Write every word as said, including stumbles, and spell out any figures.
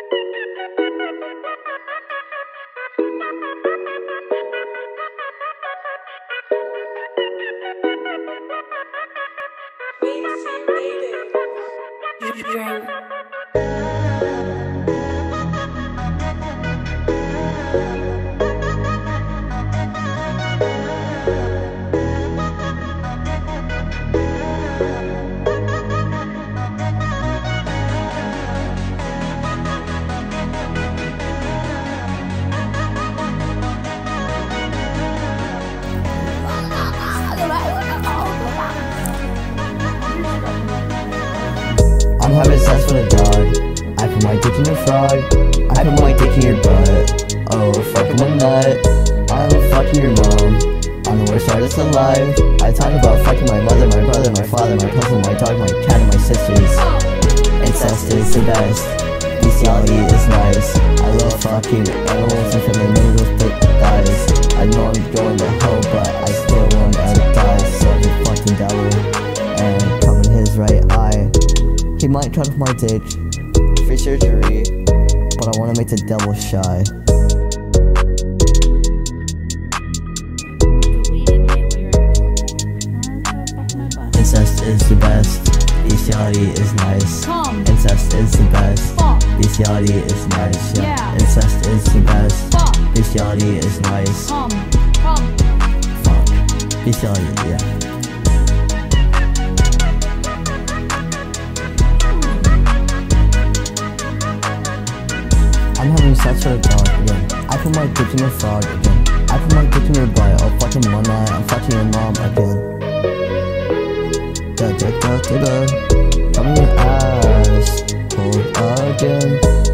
I'm having sex with a dog. I put my dick in your frog. I put my dick in your butt. Oh, we're fucking a nut. I'm fucking your mom. I'm the worst artist alive. I talk about fucking my mother, my brother, my father, my cousin, my dog, my cat, and my sisters. Incest is the best. Bestiality is nice. I love fucking animals and filling noodles, thick thighs. I know I'm going to hell, but I still want to die. So the fucking devil and come in his right eye. He might cut off my dick, free surgery, but I wanna make the devil shy. Incest is the best, bestiality is nice. Come. Incest is the best, Fuck. bestiality is nice. Yeah. Yeah. Incest is the best, Fuck. bestiality is nice. Come. Come. Fuck. Bestiality, yeah. I'm having sex with a dog again. I put my dick in your frog again. I put my dick in your butt. Oh fucking one night, I'm fucking your mom again. Da da da da da. Come in your ass, hold again.